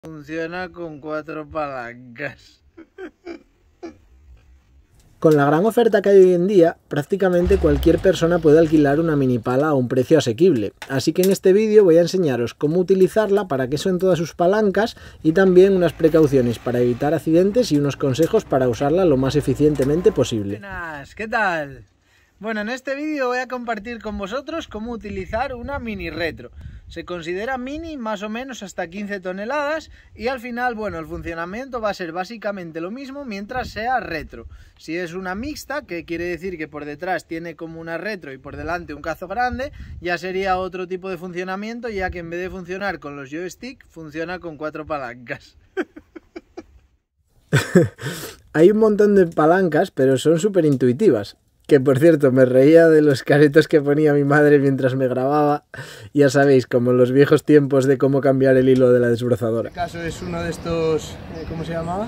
Funciona con 4 palancas. Con la gran oferta que hay hoy en día, prácticamente cualquier persona puede alquilar una mini pala a un precio asequible. Así que en este vídeo voy a enseñaros cómo utilizarla, para qué son todas sus palancas y también unas precauciones para evitar accidentes y unos consejos para usarla lo más eficientemente posible. Buenas, ¿qué tal? Bueno, en este vídeo voy a compartir con vosotros cómo utilizar una mini retro. Se considera mini más o menos hasta 15 toneladas y al final, bueno, el funcionamiento va a ser básicamente lo mismo mientras sea retro. Si es una mixta, que quiere decir que por detrás tiene como una retro y por delante un cazo grande, ya sería otro tipo de funcionamiento, ya que en vez de funcionar con los joystick, funciona con 4 palancas. Hay un montón de palancas, pero son súper intuitivas. Que por cierto, me reía de los caretos que ponía mi madre mientras me grababa. Ya sabéis, como en los viejos tiempos de cómo cambiar el hilo de la desbrozadora. En este caso es uno de estos, ¿cómo se llamaba?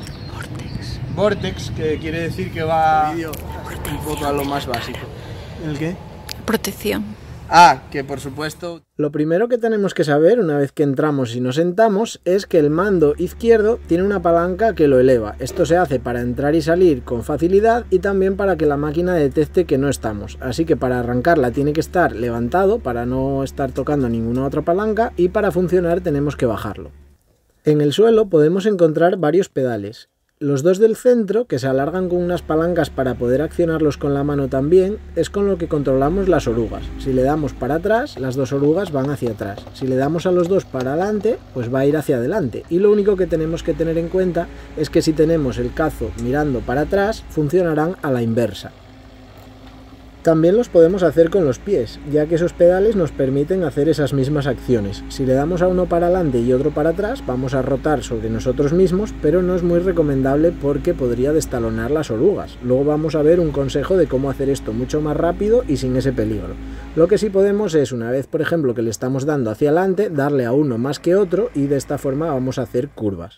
Vortex, que quiere decir que va un poco a lo más básico. ¿El qué? Protección. Ah, que por supuesto... Lo primero que tenemos que saber una vez que entramos y nos sentamos es que el mando izquierdo tiene una palanca que lo eleva. Esto se hace para entrar y salir con facilidad y también para que la máquina detecte que no estamos. Así que para arrancarla tiene que estar levantado para no estar tocando ninguna otra palanca, y para funcionar tenemos que bajarlo. En el suelo podemos encontrar varios pedales. Los dos del centro, que se alargan con unas palancas para poder accionarlos con la mano también, es con lo que controlamos las orugas. Si le damos para atrás, las dos orugas van hacia atrás. Si le damos a los dos para adelante, pues va a ir hacia adelante. Y lo único que tenemos que tener en cuenta es que si tenemos el cazo mirando para atrás, funcionarán a la inversa. También los podemos hacer con los pies, ya que esos pedales nos permiten hacer esas mismas acciones. Si le damos a uno para adelante y otro para atrás, vamos a rotar sobre nosotros mismos, pero no es muy recomendable porque podría destalonar las orugas. Luego vamos a ver un consejo de cómo hacer esto mucho más rápido y sin ese peligro. Lo que sí podemos es, una vez por ejemplo que le estamos dando hacia adelante, darle a uno más que otro, y de esta forma vamos a hacer curvas.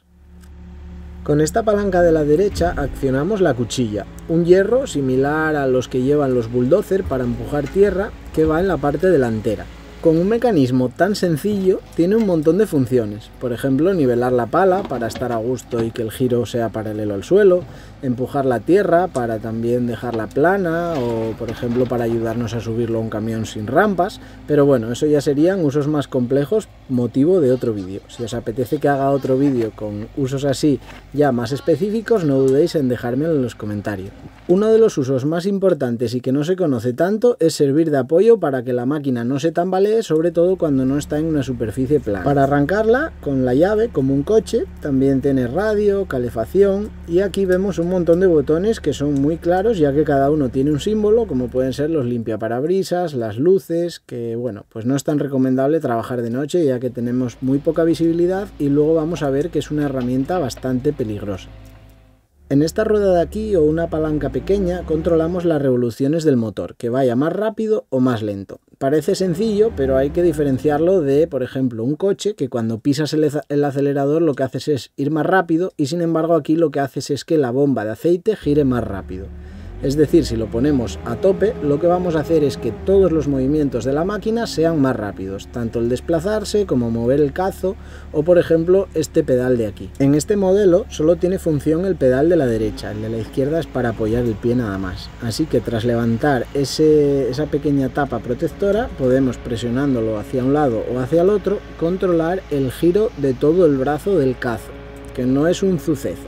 Con esta palanca de la derecha accionamos la cuchilla, un hierro similar a los que llevan los bulldozer para empujar tierra, que va en la parte delantera. Con un mecanismo tan sencillo tiene un montón de funciones, por ejemplo nivelar la pala para estar a gusto y que el giro sea paralelo al suelo, empujar la tierra para también dejarla plana, o por ejemplo para ayudarnos a subirlo a un camión sin rampas, pero bueno, eso ya serían usos más complejos, motivo de otro vídeo. Si os apetece que haga otro vídeo con usos así ya más específicos, no dudéis en dejármelo en los comentarios. Uno de los usos más importantes y que no se conoce tanto es servir de apoyo para que la máquina no se tambalee, sobre todo cuando no está en una superficie plana. Para arrancarla con la llave, como un coche, también tiene radio, calefacción, y aquí vemos un montón de botones que son muy claros, ya que cada uno tiene un símbolo, como pueden ser los limpiaparabrisas, las luces, que bueno, pues no es tan recomendable trabajar de noche ya que tenemos muy poca visibilidad, y luego vamos a ver que es una herramienta bastante peligrosa. En esta rueda de aquí, o una palanca pequeña, controlamos las revoluciones del motor, que vaya más rápido o más lento. Parece sencillo, pero hay que diferenciarlo de, por ejemplo, un coche, que cuando pisas el acelerador lo que haces es ir más rápido, y sin embargo aquí lo que haces es que la bomba de aceite gire más rápido. Es decir, si lo ponemos a tope, lo que vamos a hacer es que todos los movimientos de la máquina sean más rápidos, tanto el desplazarse como mover el cazo, o por ejemplo este pedal de aquí. En este modelo solo tiene función el pedal de la derecha, el de la izquierda es para apoyar el pie nada más. Así que tras levantar esa pequeña tapa protectora, podemos, presionándolo hacia un lado o hacia el otro, controlar el giro de todo el brazo del cazo, que no es un suceso.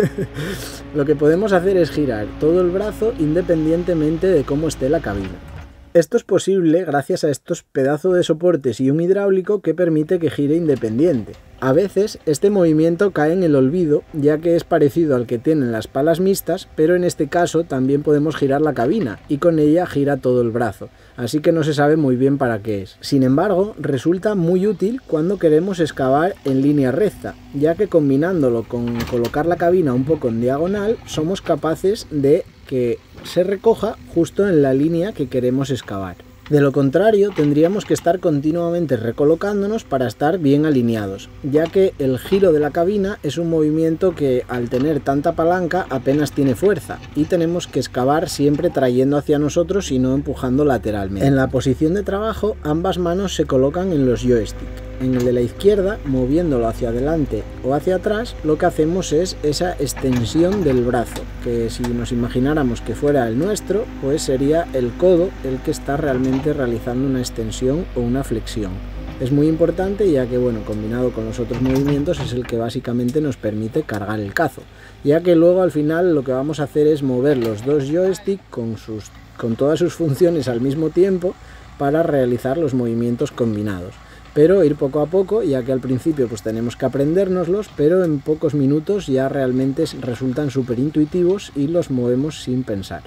Lo que podemos hacer es girar todo el brazo independientemente de cómo esté la cabina. Esto es posible gracias a estos pedazos de soportes y un hidráulico que permite que gire independiente. A veces este movimiento cae en el olvido, ya que es parecido al que tienen las palas mixtas, pero en este caso también podemos girar la cabina y con ella gira todo el brazo, así que no se sabe muy bien para qué es. Sin embargo, resulta muy útil cuando queremos excavar en línea recta, ya que combinándolo con colocar la cabina un poco en diagonal, somos capaces de que se recoja justo en la línea que queremos excavar. De lo contrario, tendríamos que estar continuamente recolocándonos para estar bien alineados, ya que el giro de la cabina es un movimiento que, al tener tanta palanca, apenas tiene fuerza, y tenemos que excavar siempre trayendo hacia nosotros y no empujando lateralmente. En la posición de trabajo, ambas manos se colocan en los joysticks. En el de la izquierda, moviéndolo hacia adelante o hacia atrás, lo que hacemos es esa extensión del brazo, que si nos imagináramos que fuera el nuestro, pues sería el codo el que está realmente realizando una extensión o una flexión. Es muy importante ya que, bueno, combinado con los otros movimientos es el que básicamente nos permite cargar el cazo, ya que luego al final lo que vamos a hacer es mover los dos joysticks con todas sus funciones al mismo tiempo para realizar los movimientos combinados. Pero ir poco a poco, ya que al principio pues tenemos que aprendérnoslos, pero en pocos minutos ya realmente resultan súper intuitivos y los movemos sin pensar.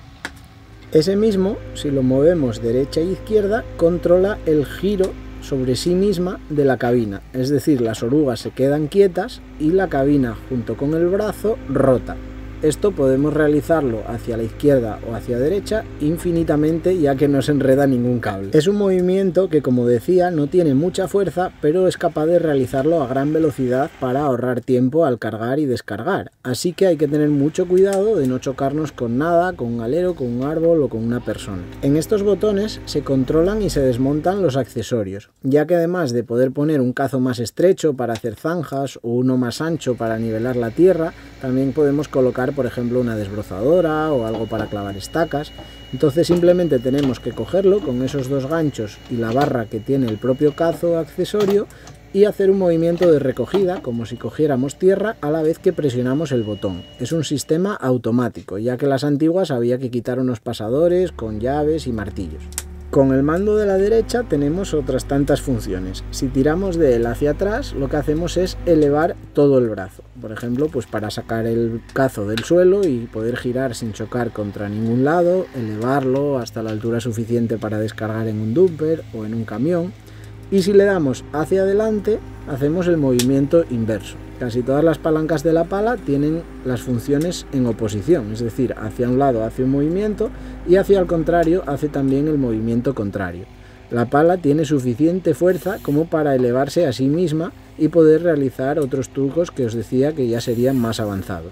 Ese mismo, si lo movemos derecha e izquierda, controla el giro sobre sí misma de la cabina, es decir, las orugas se quedan quietas y la cabina junto con el brazo rota. Esto podemos realizarlo hacia la izquierda o hacia derecha infinitamente, ya que no se enreda ningún cable. Es un movimiento que, como decía, no tiene mucha fuerza, pero es capaz de realizarlo a gran velocidad para ahorrar tiempo al cargar y descargar. Así que hay que tener mucho cuidado de no chocarnos con nada, con un alero, con un árbol o con una persona. En estos botones se controlan y se desmontan los accesorios, ya que además de poder poner un cazo más estrecho para hacer zanjas o uno más ancho para nivelar la tierra, también podemos colocar, por ejemplo, una desbrozadora o algo para clavar estacas. Entonces simplemente tenemos que cogerlo con esos dos ganchos y la barra que tiene el propio cazo accesorio y hacer un movimiento de recogida como si cogiéramos tierra a la vez que presionamos el botón. Es un sistema automático, ya que las antiguas había que quitar unos pasadores con llaves y martillos. Con el mando de la derecha tenemos otras tantas funciones. Si tiramos de él hacia atrás, lo que hacemos es elevar todo el brazo. Por ejemplo, pues para sacar el cazo del suelo y poder girar sin chocar contra ningún lado, elevarlo hasta la altura suficiente para descargar en un dumper o en un camión. Y si le damos hacia adelante, hacemos el movimiento inverso. Casi todas las palancas de la pala tienen las funciones en oposición, es decir, hacia un lado hace un movimiento y hacia el contrario hace también el movimiento contrario. La pala tiene suficiente fuerza como para elevarse a sí misma y poder realizar otros trucos que os decía que ya serían más avanzados.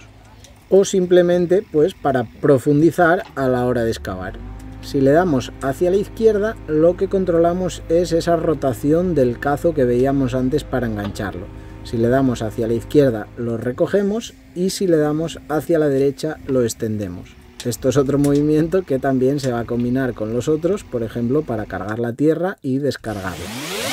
O simplemente pues para profundizar a la hora de excavar. Si le damos hacia la izquierda, lo que controlamos es esa rotación del cazo que veíamos antes para engancharlo. Si le damos hacia la izquierda, lo recogemos y si le damos hacia la derecha, lo extendemos. Esto es otro movimiento que también se va a combinar con los otros, por ejemplo, para cargar la tierra y descargarla.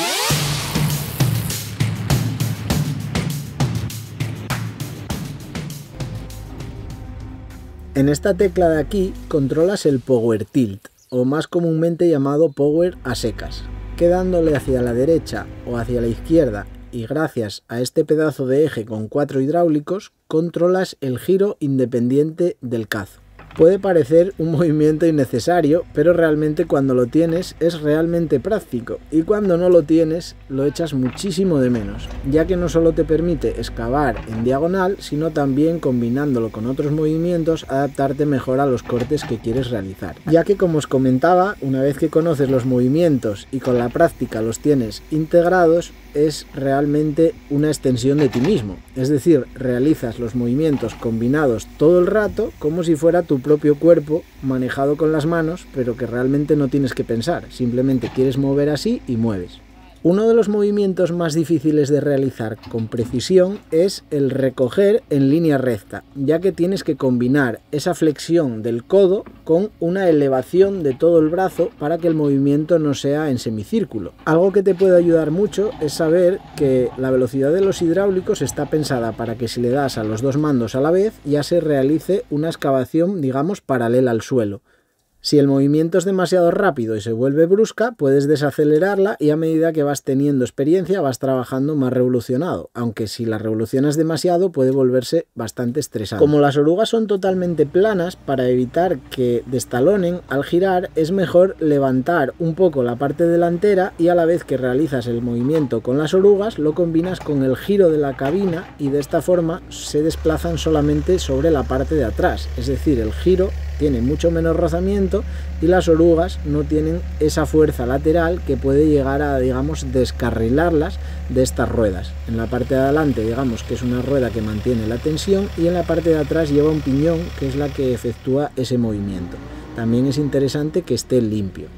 En esta tecla de aquí controlas el Power Tilt, o más comúnmente llamado Power a secas, que dándole hacia la derecha o hacia la izquierda y gracias a este pedazo de eje con 4 hidráulicos controlas el giro independiente del cazo. Puede parecer un movimiento innecesario, pero realmente cuando lo tienes es realmente práctico y cuando no lo tienes lo echas muchísimo de menos, ya que no solo te permite excavar en diagonal, sino también combinándolo con otros movimientos adaptarte mejor a los cortes que quieres realizar. Ya que, como os comentaba, una vez que conoces los movimientos y con la práctica los tienes integrados, es realmente una extensión de ti mismo, es decir, realizas los movimientos combinados todo el rato como si fuera tu propio cuerpo manejado con las manos, pero que realmente no tienes que pensar, simplemente quieres mover así y mueves. Uno de los movimientos más difíciles de realizar con precisión es el recoger en línea recta, ya que tienes que combinar esa flexión del codo con una elevación de todo el brazo para que el movimiento no sea en semicírculo. Algo que te puede ayudar mucho es saber que la velocidad de los hidráulicos está pensada para que si le das a los dos mandos a la vez ya se realice una excavación, digamos, paralela al suelo. Si el movimiento es demasiado rápido y se vuelve brusca, puedes desacelerarla y a medida que vas teniendo experiencia vas trabajando más revolucionado, aunque si la revolucionas demasiado puede volverse bastante estresante. Como las orugas son totalmente planas, para evitar que destalonen al girar es mejor levantar un poco la parte delantera y a la vez que realizas el movimiento con las orugas lo combinas con el giro de la cabina y de esta forma se desplazan solamente sobre la parte de atrás, es decir, el giro tiene mucho menos rozamiento y las orugas no tienen esa fuerza lateral que puede llegar a, digamos, descarrilarlas de estas ruedas. En la parte de adelante, digamos que es una rueda que mantiene la tensión y en la parte de atrás lleva un piñón que es la que efectúa ese movimiento. También es interesante que esté limpio.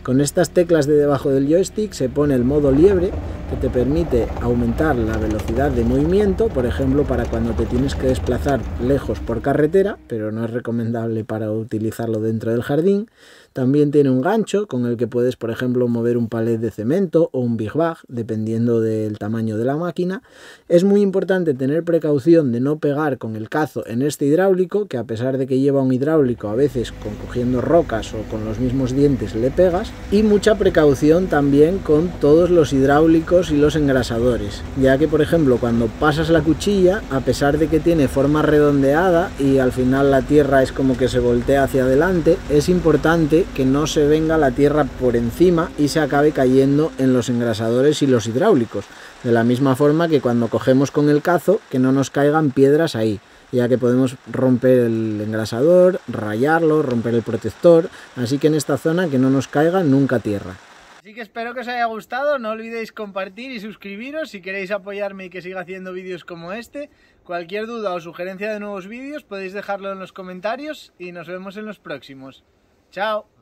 Con estas teclas de debajo del joystick se pone el modo liebre, que te permite aumentar la velocidad de movimiento, por ejemplo para cuando te tienes que desplazar lejos por carretera, pero no es recomendable para utilizarlo dentro del jardín. También tiene un gancho con el que puedes, por ejemplo, mover un palet de cemento o un big bag, dependiendo del tamaño de la máquina. Es muy importante tener precaución de no pegar con el cazo en este hidráulico, que a pesar de que lleva un hidráulico, a veces cogiendo rocas o con los mismos dientes le pegas. Y mucha precaución también con todos los hidráulicos y los engrasadores, ya que, por ejemplo, cuando pasas la cuchilla, a pesar de que tiene forma redondeada y al final la tierra es como que se voltea hacia adelante, es importante que no se venga la tierra por encima y se acabe cayendo en los engrasadores y los hidráulicos, de la misma forma que cuando cogemos con el cazo, que no nos caigan piedras ahí, ya que podemos romper el engrasador, rayarlo, romper el protector, así que en esta zona que no nos caiga nunca tierra. Así que espero que os haya gustado, no olvidéis compartir y suscribiros si queréis apoyarme y que siga haciendo vídeos como este. Cualquier duda o sugerencia de nuevos vídeos podéis dejarlo en los comentarios y nos vemos en los próximos. ¡Chao!